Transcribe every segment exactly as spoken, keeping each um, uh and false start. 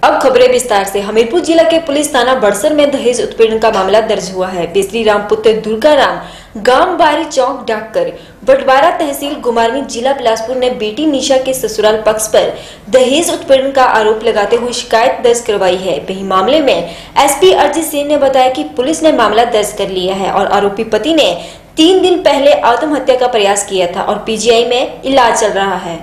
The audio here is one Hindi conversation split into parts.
अब खबरें विस्तार से। हमीरपुर जिला के पुलिस थाना बड़सर में दहेज उत्पीड़न का मामला दर्ज हुआ है। बेसरी राम पुत्र दुर्गा राम गांव बारी चौक डाककर बटवारा तहसील गुमारवी जिला बिलासपुर ने बेटी निशा के ससुराल पक्ष पर दहेज उत्पीड़न का आरोप लगाते हुए शिकायत दर्ज करवाई है। वही मामले में एसपी अरजीत सिंह ने बताया कि पुलिस ने मामला दर्ज कर लिया है और आरोपी पति ने तीन दिन पहले आत्महत्या का प्रयास किया था और पीजीआई में इलाज चल रहा है।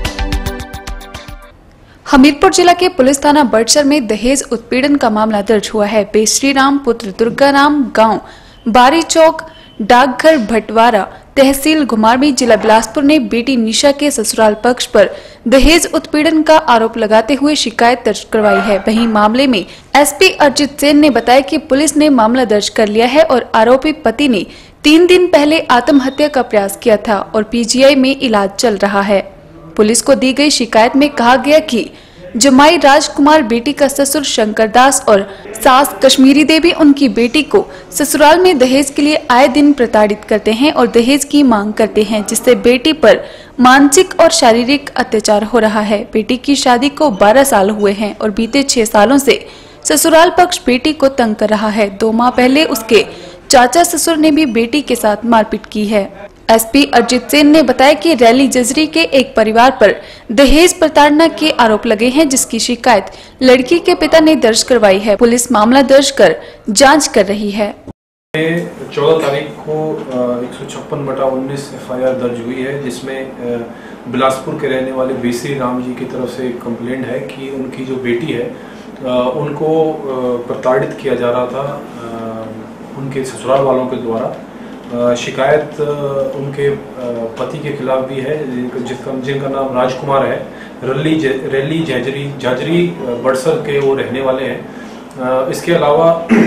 हमीरपुर जिला के पुलिस थाना बड़सर में दहेज उत्पीड़न का मामला दर्ज हुआ है। बेसरी राम पुत्र दुर्गा राम गांव बारी चौक डाकघर भटवारा तहसील घुमारवी जिला बिलासपुर ने बेटी निशा के ससुराल पक्ष पर दहेज उत्पीड़न का आरोप लगाते हुए शिकायत दर्ज करवाई है। वहीं मामले में एसपी अरजीत सिंह ने बताया कि पुलिस ने मामला दर्ज कर लिया है और आरोपी पति ने तीन दिन पहले आत्महत्या का प्रयास किया था और पीजीआई में इलाज चल रहा है। पुलिस को दी गई शिकायत में कहा गया कि जमाई राजकुमार बेटी का ससुर शंकर दास और सास कश्मीरी देवी उनकी बेटी को ससुराल में दहेज के लिए आए दिन प्रताड़ित करते हैं और दहेज की मांग करते हैं, जिससे बेटी पर मानसिक और शारीरिक अत्याचार हो रहा है। बेटी की शादी को बारह साल हुए हैं और बीते छह सालों से ससुराल पक्ष बेटी को तंग कर रहा है। दो माह पहले उसके चाचा ससुर ने भी बेटी के साथ मारपीट की है। एसपी अरजीत सिंह ने बताया कि रैली जजरी के एक परिवार पर दहेज प्रताड़ना के आरोप लगे हैं, जिसकी शिकायत लड़की के पिता ने दर्ज करवाई है। पुलिस मामला दर्ज कर जांच कर रही है। चौदह तारीख को एक सौ छप्पन बटा उन्नीस एफ आई आर दर्ज हुई है, जिसमें बिलासपुर के रहने वाले बेसरी राम जी की तरफ से एक कंप्लेंट है कि उनकी जो बेटी है उनको प्रताड़ित किया जा रहा था उनके ससुराल वालों के द्वारा। शिकायत उनके पति के खिलाफ भी है, जिसका जिनका नाम राजकुमार है। रैली रैली जाजरी जाजरी बड़सर के वो रहने वाले हैं। इसके अलावा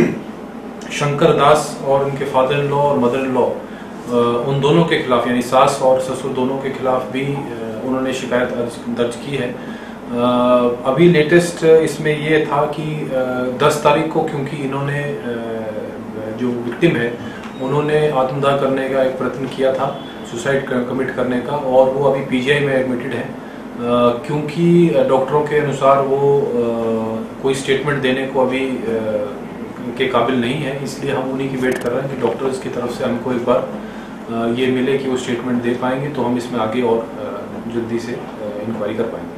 शंकर दास और उनके फादर इन लॉ और मदर इन लॉ उन दोनों के खिलाफ, यानी सास और ससुर दोनों के खिलाफ भी उन्होंने शिकायत दर्ज की है। अभी लेटेस्ट इसमें ये था कि दस तारीख को, क्योंकि इन्होंने जो विक्टिम है उन्होंने आत्मदाह करने का एक प्रयत्न किया था, सुसाइड कमिट करने का, और वो अभी पीजीआई में एडमिटेड है। क्योंकि डॉक्टरों के अनुसार वो आ, कोई स्टेटमेंट देने को अभी आ, के काबिल नहीं है, इसलिए हम उन्हीं की वेट कर रहे हैं कि डॉक्टर्स की तरफ से हमको एक बार आ, ये मिले कि वो स्टेटमेंट दे पाएंगे तो हम इसमें आगे और जल्दी से इंक्वायरी कर पाएंगे।